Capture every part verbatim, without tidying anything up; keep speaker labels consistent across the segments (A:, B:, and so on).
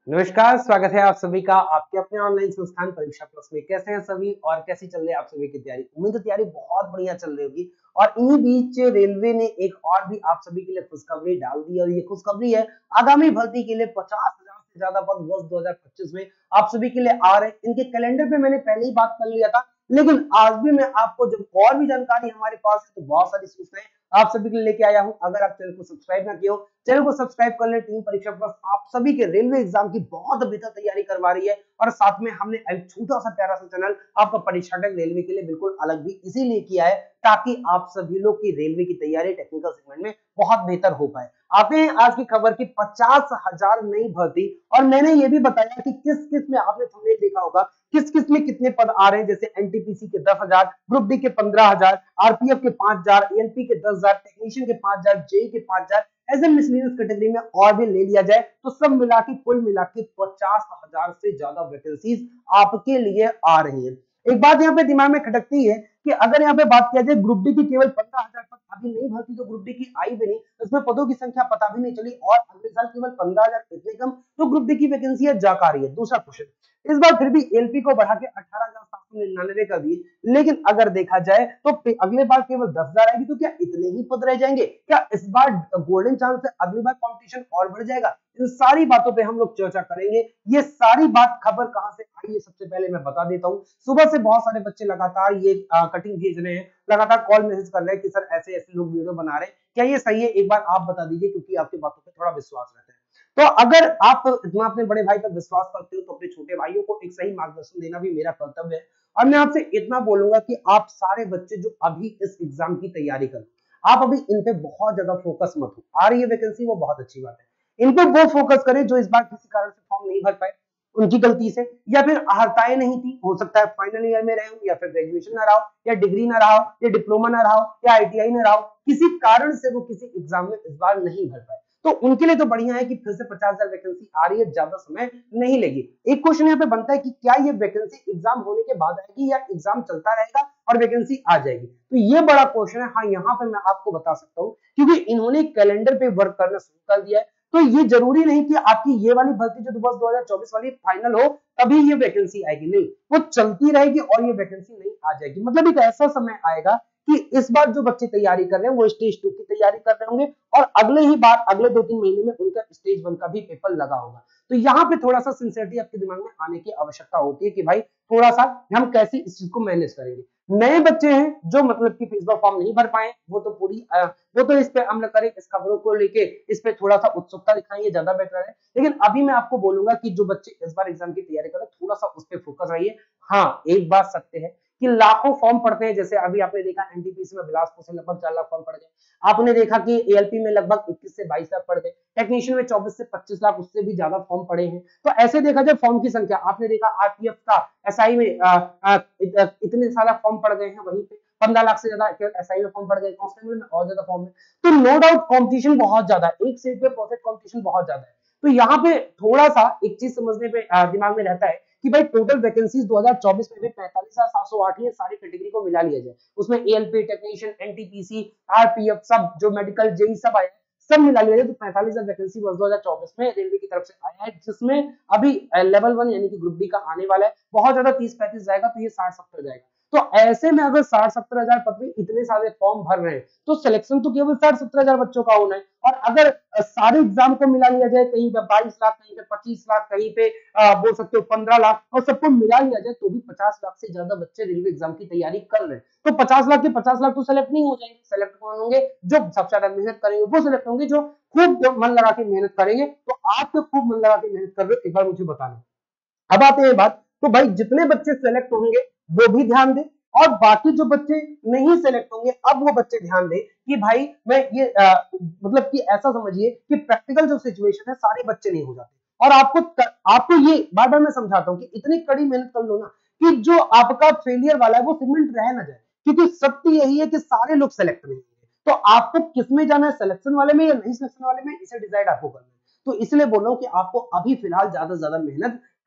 A: नमस्कार, स्वागत है आप सभी का आपके अपने ऑनलाइन संस्थान परीक्षा प्लस में। कैसे हैं सभी और कैसी चल रही है आप सभी की तैयारी? उम्मीद है तैयारी बहुत बढ़िया चल रही होगी। और इन्हीं बीच रेलवे ने एक और भी आप सभी के लिए खुशखबरी डाल दी और ये खुशखबरी है आगामी भर्ती के लिए पचास हजार से ज्यादा पद वर्ष दो हजार पच्चीस में आप सभी के लिए आ रहे हैं। इनके कैलेंडर पे मैंने पहले ही बात कर लिया था, लेकिन आज भी मैं आपको जब और भी जानकारी हमारे पास है तो बहुत सारी सूचनाएं आप सभी के लिए लेके आया हूं। अगर आप चैनल को सब्सक्राइब ना किए हो, चैनल को सब्सक्राइब कर लें। टीम परीक्षा प्लस आप सभी के रेलवे एग्जाम की बहुत बेहतर तैयारी करवा रही है और साथ में हमने एक छोटा सा प्यारा सा चैनल आपका परीक्षा टेक रेलवे के लिए बिल्कुल अलग भी इसीलिए किया है ताकि आप सभी लोग की रेलवे की तैयारी टेक्निकल सेगमेंट में बहुत बेहतर हो पाए। आते हैं आज की खबर की पचास हजार नई भर्ती। और मैंने ये भी बताया कि किस किस में आपने थंबनेल देखा होगा किस किस में कितने पद आ रहे हैं, जैसे एनटीपीसी के दस हजार, ग्रुप डी के पंद्रह हजार, आरपीएफ के पांच हजार, एएनपी के दस हजार, टेक्नीशियन के पांच हजार, जेई के पांच हजार, ऐसे मिसलेनियस कैटेगरी में और भी ले लिया जाए तो सब मिला के कुल मिला के पचास हजार से ज्यादा वैकेंसीज आपके लिए आ रही है। एक बात यहाँ पे दिमाग में खटकती है कि अगर यहाँ पे बात किया जाए ग्रुप डी की केवल पंद्रह हजार पद अभी नहीं भर्ती तो ग्रुप डी की आई भी नहीं, उसमें पदों की संख्या पता भी नहीं चली और अगले साल केवल पंद्रह हजार इतने कम तो ग्रुप डी की वैकेंसी जा आ रही है। दूसरा क्वेश्चन, इस बार फिर भी एलपी को बढ़ा के अठारह हजार सात सौ निन्यानवे कर दिए, लेकिन अगर देखा जाए तो अगले बार केवल दस हजार आएगी तो क्या इतने ही पद रह जाएंगे? क्या इस बार गोल्डन चांस है अगली बार कंपटीशन और बढ़ जाएगा? इन सारी बातों पे हम लोग चर्चा करेंगे। ये सारी बात खबर कहां से आई है सबसे पहले मैं बता देता हूं। सुबह से बहुत सारे बच्चे लगातार ये आ, कटिंग भेज रहे हैं, लगातार कॉल मैसेज कर रहे हैं कि सर ऐसे ऐसे लोग वीडियो बना रहे हैं, क्या ये सही है? एक बार आप बता दीजिए क्योंकि आपकी बातों पे थोड़ा विश्वास रहता है। तो अगर आप इतना अपने बड़े भाई पर विश्वास करते हो तो अपने छोटे भाइयों को एक सही मार्गदर्शन देना भी मेरा कर्तव्य है। और मैं आपसे इतना बोलूंगा कि आप सारे बच्चे जो अभी इस एग्जाम की तैयारी कर, आप अभी इन पे बहुत ज्यादा फोकस मत हो। आ रही है वैकेंसी वो बहुत अच्छी बात है, इन पे वो फोकस करें जो इस बार किसी कारण से फॉर्म नहीं भर पाए, उनकी गलती से, या फिर अर्हताएं नहीं थी, हो सकता है फाइनल ईयर में रहे हो या फिर ग्रेजुएशन ना रहा हो या डिग्री ना रहा हो या डिप्लोमा ना रहा हो या आईटीआई ना रहा हो, किसी कारण से वो किसी एग्जाम में इस बार नहीं भर पाए, तो उनके लिए तो बढ़िया है कि फिर से पचास हजार वैकेंसी आ रही है, ज्यादा समय नहीं लेगी। एक क्वेश्चन यहाँ पे बनता है कि क्या ये वैकेंसी एग्जाम होने के बाद आएगी या एग्जाम चलता रहेगा और वैकेंसी आ जाएगी? तो ये बड़ा क्वेश्चन है। हाँ, यहाँ पे मैं आपको बता सकता हूँ क्योंकि इन्होंने कैलेंडर पे वर्क करना शुरू कर दिया है, तो ये जरूरी नहीं कि आपकी ये वाली भर्ती जो वर्ष दो हजार चौबीस वाली फाइनल हो तभी ये वैकेंसी आएगी, नहीं, वो चलती रहेगी और ये वैकेंसी नहीं आ जाएगी। मतलब एक ऐसा समय आएगा कि इस बार जो बच्चे तैयारी कर रहे हैं वो स्टेज टू की तैयारी कर रहे होंगे और अगले ही बार अगले दो तीन महीने में उनका स्टेज वन का भी पेपर लगा होगा। तो यहाँ पे थोड़ा सा सिंसियरिटी आपके दिमाग में आने की आवश्यकता होती है कि भाई थोड़ा सा हम कैसे इस चीज को मैनेज करेंगे। नए बच्चे हैं जो मतलब कि फीस फॉर्म नहीं भर पाए, वो तो पूरी आ, वो तो इस पे अमल करें, इस खबरों को लेके इस पे थोड़ा सा उत्सुकता दिखाएं, ये ज्यादा बेटर है। लेकिन अभी मैं आपको बोलूंगा कि जो बच्चे इस बार एग्जाम की तैयारी कर रहे हैं थोड़ा सा उस पर फोकस रहिए। हाँ, एक बात सत्य है कि लाखों फॉर्म पड़ते हैं, जैसे अभी आपने देखा एनटीपीसी में बिलासपुर से लगभग चार लाख फॉर्म पड़ गए, आपने देखा कि एएलपी में लगभग इक्कीस से बाईस लाख पड़ गए, टेक्नीशियन में चौबीस से पच्चीस लाख, उससे भी ज्यादा फॉर्म पड़े हैं। तो ऐसे देखा जाए फॉर्म की संख्या, आपने देखा आरपीएफ का एसआई में आ, आ, इत, इतने सारा फॉर्म पड़ गए हैं, वहीं पे पंद्रह लाख से ज्यादा एसआई में फॉर्म पड़ गए, कांस्टेबल में और ज्यादा फॉर्म है। तो नो डाउट कंपटीशन बहुत ज्यादा है, एक सीट पे परफेक्ट कंपटीशन बहुत ज्यादा है। तो यहाँ पे थोड़ा सा एक चीज समझने पे दिमाग में रहता है कि भाई टोटल वैकेंसीज दो हजार चौबीस में भी पैंतालीस हजार सात सौ आठ ही सारी कैटेगरी को मिला लिया जाए, उसमें एएलपी, टेक्नीशियन, एनटीपीसी, आरपीएफ, सब जो मेडिकल, जेई सब आए, सब मिला लिया जाए तो पैंतालीस हजार वैकेंसी वर्ष दो हजार चौबीस में रेलवे की तरफ से आया है, जिसमें अभी लेवल वन यानी कि ग्रुप डी का आने वाला है, बहुत ज्यादा तीस पैंतीस जाएगा तो ये साठ सत्तर जाएगा। तो ऐसे में अगर साठ सत्तर हजार पद में इतने सारे फॉर्म भर रहे हैं तो सिलेक्शन तो केवल साठ सत्तर हजार बच्चों का होना है। और अगर सारे एग्जाम को मिला लिया जाए, कहीं पे बाईस लाख, कहीं पे पच्चीस लाख, कहीं पे आ, बोल सकते हो पंद्रह लाख, और सबको मिला लिया जाए तो भी पचास लाख से ज्यादा बच्चे रेलवे एग्जाम की तैयारी कर रहे हैं। तो पचास लाख के पचास लाख तो सेलेक्ट नहीं हो जाएंगे, सेलेक्ट कौन होंगे? जो सबसे ज्यादा मेहनत करेंगे वो सिलेक्ट होंगे, जो खूब मन लगा के मेहनत करेंगे। तो आप तो खूब मन लगा के मेहनत कर रहे हो, एक बार मुझे बताना। अब आते हैं बात, तो भाई जितने बच्चे सेलेक्ट होंगे वो भी ध्यान दें और बाकी जो बच्चे नहीं सेलेक्ट होंगे अब वो बच्चे ध्यान दें कि भाई मैं ये आ, मतलब कि ऐसा समझिए कि प्रैक्टिकल जो सिचुएशन है सारे बच्चे नहीं हो जाते। और आपको आपको ये बार बार मैं समझाता हूं कि इतनी कड़ी मेहनत कर लो ना कि जो आपका फेलियर वाला है वो सेगमेंट रह ना जाए, क्योंकि सत्य यही है कि सारे लोग सेलेक्ट नहीं होंगे। तो आपको किसमें जाना है, सिलेक्शन वाले में या नहीं सिलेक्शन वाले में, इसे डिसाइड आपको करना है। तो इसलिए बोल रहा हूं कि आपको अभी फिलहाल ज्यादा से ज्यादा मेहनत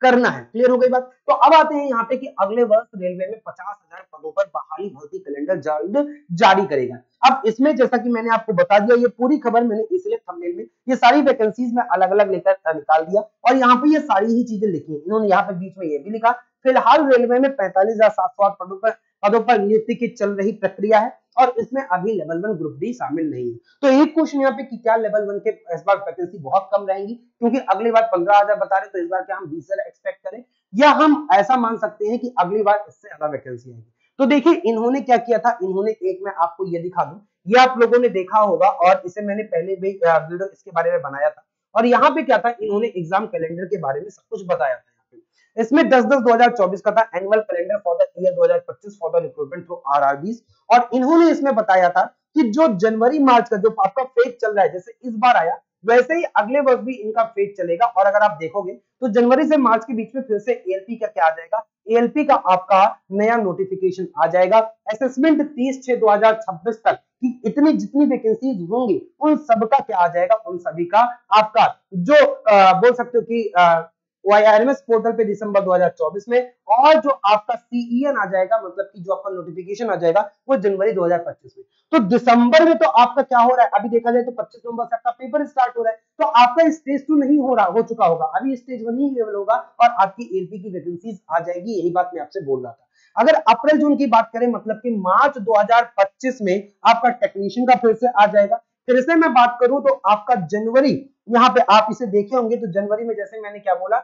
A: करना है। क्लियर हो गई बात। तो अब आते हैं यहाँ पे कि अगले वर्ष रेलवे में पचास हजार पदों पर बहाली भर्ती कैलेंडर जल्द जारी करेगा। अब इसमें जैसा कि मैंने आपको बता दिया, ये पूरी खबर मैंने इसलिए थंबनेल में ये सारी वैकेंसीज में अलग अलग लेकर निकाल दिया और यहाँ पे ये सारी ही चीजें लिखी है। इन्होंने यहाँ पे बीच में ये भी लिखा, फिलहाल रेलवे में पैंतालीस हजार सात सौ आठ पदों पर पदों पर नियुक्ति की चल रही प्रक्रिया है और इसमें अभी लेवल वन ग्रुप डी शामिल नहीं है। तो एक क्वेश्चन यहाँ पे कि क्या लेवल वन के इस बार वैकेंसी बहुत कम रहेंगी, क्योंकि अगली बार पंद्रह हजार बता रहे, तो इस बार क्या हम बीस हजार एक्सपेक्ट करें या हम ऐसा मान सकते हैं कि अगली बार इससे ज्यादा वैकेंसी आएगी। तो देखिए इन्होंने क्या किया था, इन्होंने एक मैं आपको ये दिखा दूं, ये आप लोगों ने देखा होगा और इसे मैंने पहले भी वीडियो इसके बारे में बनाया था और यहाँ पे क्या था, इन्होंने एग्जाम कैलेंडर के बारे में सब कुछ बताया था। इसमें दस दस दो हजार चौबीस का था annual calendar for the year दो हजार पच्चीस for the recruitment through RRBs और इन्होंने इसमें बताया था कि जो जनवरी मार्च का जो आपका फेज चल रहा है, जैसे इस बार आया वैसे ही अगले वर्ष भी इनका फेज चलेगा और अगर आप देखोगे तो जनवरी से मार्च के बीच में फिर से एएलपी का क्या आ जाएगा, एएलपी का आपका नया नोटिफिकेशन आ जाएगा। असेसमेंट तीस छह दो हजार छब्बीस तक कि इतनी जितनी वैकेंसीज होंगी उन सबका क्या आ जाएगा, उन सभी का आपका जो आ, बोल सकते हो कि आ, आईआरएमएस पोर्टल पे दिसंबर दो हजार चौबीस में और जो आपका सीईएन आ जाएगा, मतलब कि जो आपका नोटिफिकेशन आ जाएगा वो जनवरी दो हजार पच्चीस में। तो दिसंबर में तो आपका क्या हो रहा है, अभी देखा जाए तो पच्चीस नवंबर से आपका पेपर स्टार्ट हो रहा है, तो आपका स्टेज टू नहीं हो रहा हो चुका होगा, अभी स्टेज वन ही लेवल होगा और आपकी एलपी की वैकेंसीज आ जाएगी। यही बात मैं आपसे बोल रहा था। अगर अप्रैल जून की बात करें, मतलब कि मार्च दो हजार पच्चीस में आपका टेक्नीशियन का फिर से आ जाएगा। फिर से मैं बात करूं तो आपका जनवरी, यहाँ पे आप इसे देखे होंगे तो जनवरी में जैसे मैंने क्या बोला,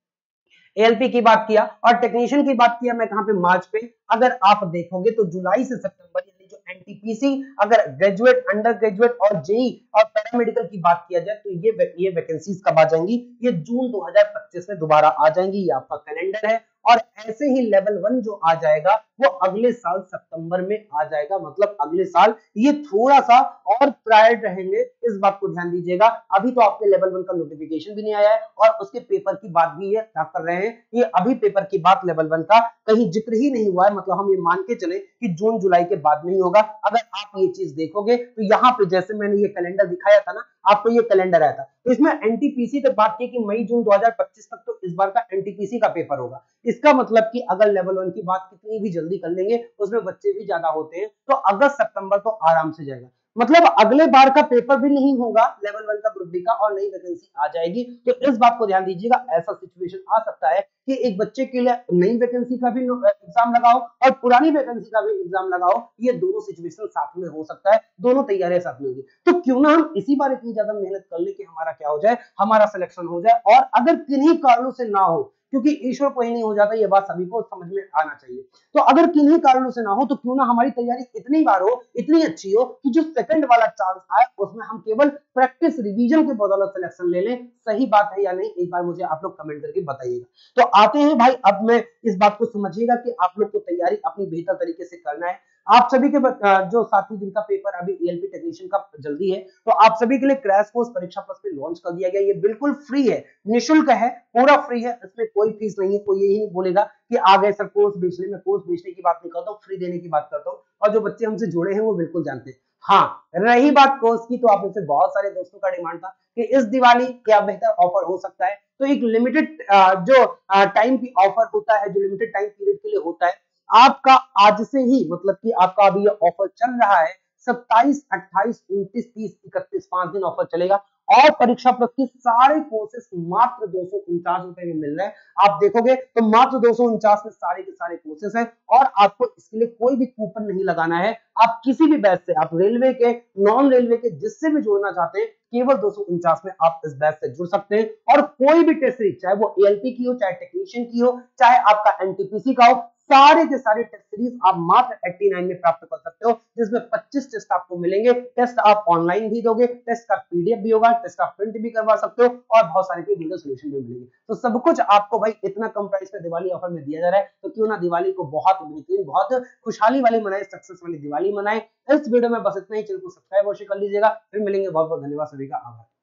A: एएलपी की बात किया और टेक्नीशियन की बात किया मैं कहां पे, मार्च पे। अगर आप देखोगे तो जुलाई से सितंबर यानी जो एनटीपीसी, अगर ग्रेजुएट, अंडर ग्रेजुएट और जेई और पैरामेडिकल की बात किया जाए तो ये ये वैकेंसीज कब आ जाएंगी, ये जून दो हजार पच्चीस में दोबारा आ जाएंगी। ये आपका कैलेंडर है और ऐसे ही लेवल वन जो आ जाएगा वो अगले साल सितंबर में आ जाएगा, मतलब अगले साल ये थोड़ा सा और प्रायर रहेंगे, इस बात को ध्यान दीजिएगा। अभी तो आपके लेवल वन का नोटिफिकेशन भी नहीं आया है और उसके पेपर की बात भी ये क्या कर रहे हैं, ये अभी पेपर की बात लेवल वन का कहीं जिक्र ही नहीं हुआ है, मतलब हम ये मान के चले कि जून जुलाई के बाद नहीं होगा। अगर आप ये चीज देखोगे तो यहाँ पे जैसे मैंने ये कैलेंडर दिखाया था ना आपको, ये कैलेंडर आया था तो इसमें एनटीपीसी तक बात की कि मई जून दो हजार पच्चीस तक तो इस बार का एनटीपीसी का पेपर होगा। इसका मतलब कि अगर लेवल वन की बात कितनी भी जल्दी कर लेंगे, उसमें बच्चे भी ज्यादा होते हैं, तो अगस्त सितंबर तो आराम से जाएगा, मतलब अगले बार का पेपर भी नहीं होगा लेवल वन का ग्रुप डी का और नई वैकेंसी आ जाएगी। तो इस बात को ध्यान दीजिएगा, ऐसा सिचुएशन आ सकता है कि एक बच्चे के लिए नई वैकेंसी का भी एग्जाम लगाओ और पुरानी वैकेंसी का भी एग्जाम लगाओ, ये दोनों सिचुएशन साथ में हो सकता है, दोनों तैयारियां साथ में होगी। तो क्यों ना हम इसी बार इतनी ज्यादा मेहनत कर ले कि हमारा क्या हो जाए, हमारा सिलेक्शन हो जाए, और अगर किन्हीं कारणों से ना हो, क्योंकि ईश्वर कोई नहीं हो जाता, ये बात सभी को समझ में आना चाहिए। तो अगर किन्हीं कारणों से ना हो तो क्यों ना हमारी तैयारी इतनी बार हो, इतनी अच्छी हो कि जो सेकंड वाला चांस आए उसमें हम केवल प्रैक्टिस रिवीजन के बदौलत सिलेक्शन ले लें। सही बात है या नहीं, एक बार मुझे आप लोग कमेंट करके बताइएगा। तो आते हैं भाई, अब मैं इस बात को समझिएगा कि आप लोग को तैयारी अपनी बेहतर तरीके से करना है। आप सभी के जो साथी जिनका पेपर अभी एएलपी टेक्नीशियन का जल्दी है, तो आप सभी के लिए क्रैश कोर्स परीक्षा प्लस पे लॉन्च कर दिया गया। ये बिल्कुल फ्री है, निःशुल्क है, पूरा फ्री है, इसमें कोई फीस नहीं है। कोई यही नहीं बोलेगा कि आ गए सर कोर्स बेचने में, कोर्स बेचने की बात नहीं करता हूँ, फ्री देने की बात करता हूँ। और जो बच्चे हमसे जुड़े हैं वो बिल्कुल जानते हैं। हाँ, रही बात कोर्स की, तो आप में से बहुत सारे दोस्तों का डिमांड था कि इस दिवाली क्या बेहतर ऑफर हो सकता है। तो एक लिमिटेड जो टाइम की ऑफर होता है, जो लिमिटेड टाइम पीरियड के लिए होता है, आपका आज से ही, मतलब कि आपका अभी ये ऑफर चल रहा है सत्ताईस, अट्ठाईस, उनतीस, तीस, इकतीस, पांच दिन ऑफर चलेगा और परीक्षा प्लस के सारे कोर्सेस मात्र दो सौ उनचास रुपए में मिल रहे हैं। आप देखोगे तो मात्र दो सौ उनचास में सारे के सारे कोर्सेस हैं और आपको इसके लिए कोई भी कूपन नहीं लगाना है। आप किसी भी बैच से, आप रेलवे के, नॉन रेलवे के, जिससे भी जुड़ना चाहते हैं, केवल दो सौ उनचास में आप इस बैच से जुड़ सकते हैं। और कोई भी टेस्ट सीरीज, चाहे वो एएलपी की हो, चाहे टेक्नीशियन की हो, चाहे आपका एनटीपीसी का हो, सारे के सारे टेस्ट सीरीज आप मात्र नवासी में प्राप्त कर सकते हो, जिसमें पच्चीस टेस्ट आपको मिलेंगे। टेस्ट आप ऑनलाइन भी दोगे, टेस्ट का पीडीएफ भी होगा, टेस्ट आप प्रिंट भी करवा सकते हो और बहुत सारे के वीडियो सॉल्यूशन भी मिलेंगे। तो सब कुछ आपको भाई इतना कम प्राइस पे दिवाली ऑफर में दिया जा रहा है, तो क्यों ना दिवाली को बहुत बेहतरीन, बहुत खुशहाली वाली मनाए, सक्सेस वाली दिवाली मनाए। इस वीडियो में बस इतना ही। चैनल को सब्सक्राइब अवश्य कर लीजिएगा। फिर मिलेंगे। बहुत बहुत धन्यवाद सभी का, आभार।